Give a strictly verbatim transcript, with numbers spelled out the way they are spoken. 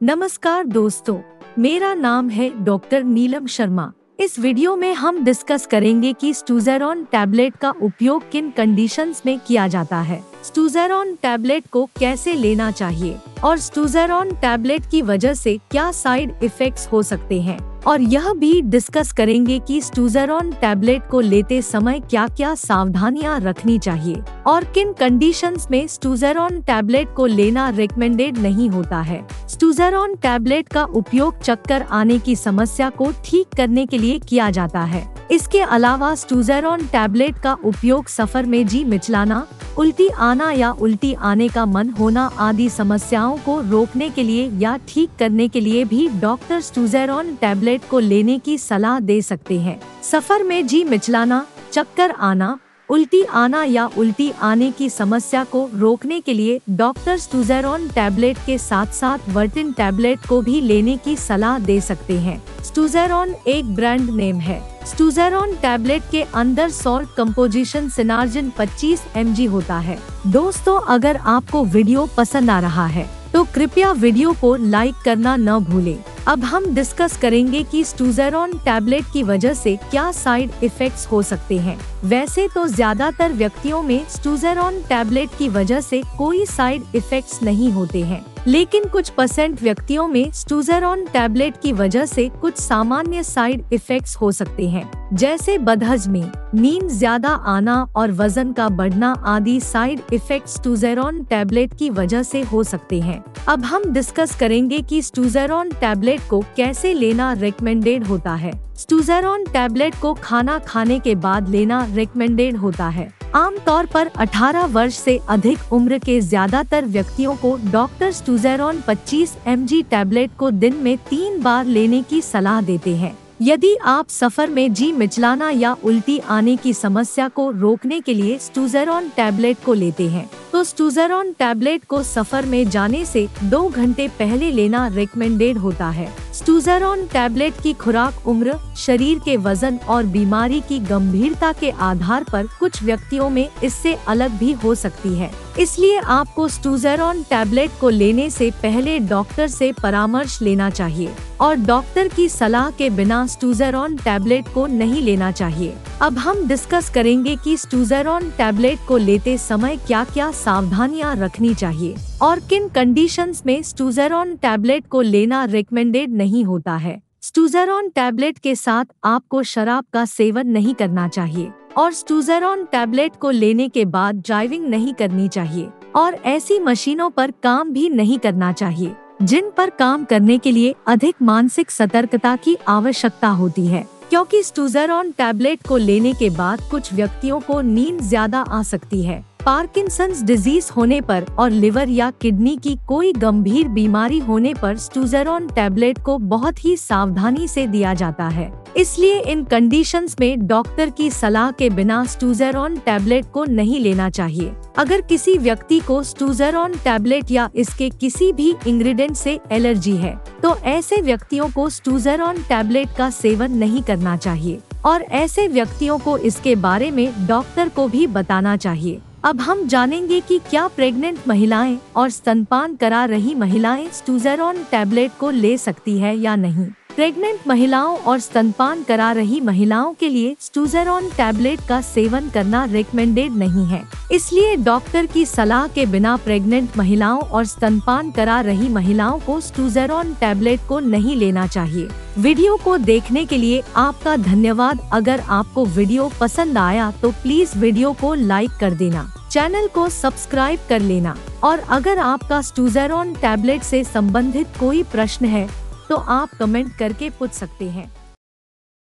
नमस्कार दोस्तों, मेरा नाम है डॉक्टर नीलम शर्मा। इस वीडियो में हम डिस्कस करेंगे कि स्टूजेरॉन टैबलेट का उपयोग किन कंडीशंस में किया जाता है, स्टूजेरॉन टैबलेट को कैसे लेना चाहिए और स्टूजेरॉन टैबलेट की वजह से क्या साइड इफेक्ट्स हो सकते हैं, और यह भी डिस्कस करेंगे कि स्टूजेरॉन टैबलेट को लेते समय क्या क्या सावधानियां रखनी चाहिए और किन कंडीशंस में स्टूजेरॉन टैबलेट को लेना रिकमेंडेड नहीं होता है। स्टूजेरॉन टैबलेट का उपयोग चक्कर आने की समस्या को ठीक करने के लिए किया जाता है। इसके अलावा स्टूजेरॉन टैबलेट का उपयोग सफर में जी मिचलाना, उल्टी आना या उल्टी आने का मन होना आदि समस्याओं को रोकने के लिए या ठीक करने के लिए भी डॉक्टर स्टूजेरॉन टैबलेट को लेने की सलाह दे सकते हैं। सफर में जी मिचलाना, चक्कर आना, उल्टी आना या उल्टी आने की समस्या को रोकने के लिए डॉक्टर स्टूजेरॉन टैबलेट के साथ साथ वर्टिन टैबलेट को भी लेने की सलाह दे सकते हैं। स्टूजेरॉन एक ब्रांड नेम है। स्टूजेरॉन टैबलेट के अंदर सॉल्ट कंपोजिशन सिनार्जिन पच्चीस एम जी होता है। दोस्तों, अगर आपको वीडियो पसंद आ रहा है तो कृपया वीडियो को लाइक करना न भूलें। अब हम डिस्कस करेंगे कि स्टूजेरॉन टैबलेट की वजह से क्या साइड इफेक्ट्स हो सकते हैं। वैसे तो ज्यादातर व्यक्तियों में स्टूजेरॉन टैबलेट की वजह से कोई साइड इफेक्ट्स नहीं होते हैं, लेकिन कुछ परसेंट व्यक्तियों में स्टूजेरॉन टैबलेट की वजह से कुछ सामान्य साइड इफेक्ट्स हो सकते हैं, जैसे बदहजमी, नींद ज्यादा आना और वजन का बढ़ना आदि साइड इफेक्ट्स स्टूजेरॉन टैबलेट की वजह से हो सकते हैं। अब हम डिस्कस करेंगे कि स्टूजेरॉन टैबलेट को कैसे लेना रिकमेंडेड होता है। स्टूजेरॉन टैबलेट को खाना खाने के बाद लेना रिकमेंडेड होता है। आमतौर पर अठारह वर्ष से अधिक उम्र के ज्यादातर व्यक्तियों को डॉक्टर स्टूजेरॉन पच्चीस एम जी टैबलेट को दिन में तीन बार लेने की सलाह देते हैं। यदि आप सफर में जी मिचलाना या उल्टी आने की समस्या को रोकने के लिए स्टूजेरॉन टैबलेट को लेते हैं, तो स्टूजेरॉन टैबलेट को सफर में जाने से दो घंटे पहले लेना रिकमेंडेड होता है। स्टूजेरॉन टैबलेट की खुराक उम्र, शरीर के वजन और बीमारी की गंभीरता के आधार पर कुछ व्यक्तियों में इससे अलग भी हो सकती है। इसलिए आपको स्टूजेरॉन टैबलेट को लेने से पहले डॉक्टर से परामर्श लेना चाहिए और डॉक्टर की सलाह के बिना स्टूजेरॉन टैबलेट को नहीं लेना चाहिए। अब हम डिस्कस करेंगे कि स्टूजेरॉन टैबलेट को लेते समय क्या क्या सावधानियां रखनी चाहिए और किन कंडीशंस में स्टूजेरॉन टैबलेट को लेना रिकमेंडेड नहीं होता है। स्टूजेरॉन टैबलेट के साथ आपको शराब का सेवन नहीं करना चाहिए और स्टूजेरॉन टैबलेट को लेने के बाद ड्राइविंग नहीं करनी चाहिए और ऐसी मशीनों पर काम भी नहीं करना चाहिए जिन पर काम करने के लिए अधिक मानसिक सतर्कता की आवश्यकता होती है, क्योंकि स्टूजेरॉन टैबलेट को लेने के बाद कुछ व्यक्तियों को नींद ज्यादा आ सकती है। पार्किंसंस डिजीज होने पर और लिवर या किडनी की कोई गंभीर बीमारी होने पर स्टूजेरॉन टैबलेट को बहुत ही सावधानी से दिया जाता है। इसलिए इन कंडीशंस में डॉक्टर की सलाह के बिना स्टूजेरॉन टैबलेट को नहीं लेना चाहिए। अगर किसी व्यक्ति को स्टूजेरॉन टैबलेट या इसके किसी भी इंग्रेडिएंट से एलर्जी है, तो ऐसे व्यक्तियों को स्टूजेरॉन टैबलेट का सेवन नहीं करना चाहिए और ऐसे व्यक्तियों को इसके बारे में डॉक्टर को भी बताना चाहिए। अब हम जानेंगे कि क्या प्रेग्नेंट महिलाएं और स्तनपान करा रही महिलाएं स्टूजेरॉन टैबलेट को ले सकती है या नहीं। प्रेग्नेंट महिलाओं और स्तनपान करा रही महिलाओं के लिए स्टूजेरॉन टैबलेट का सेवन करना रिकमेंडेड नहीं है। इसलिए डॉक्टर की सलाह के बिना प्रेग्नेंट महिलाओं और स्तनपान करा रही महिलाओं को स्टूजेरॉन टैबलेट को नहीं लेना चाहिए। वीडियो को देखने के लिए आपका धन्यवाद। अगर आपको वीडियो पसंद आया तो प्लीज वीडियो को लाइक कर देना, चैनल को सब्सक्राइब कर लेना और अगर आपका स्टूजेरॉन टैबलेट से संबंधित कोई प्रश्न है तो आप कमेंट करके पूछ सकते हैं।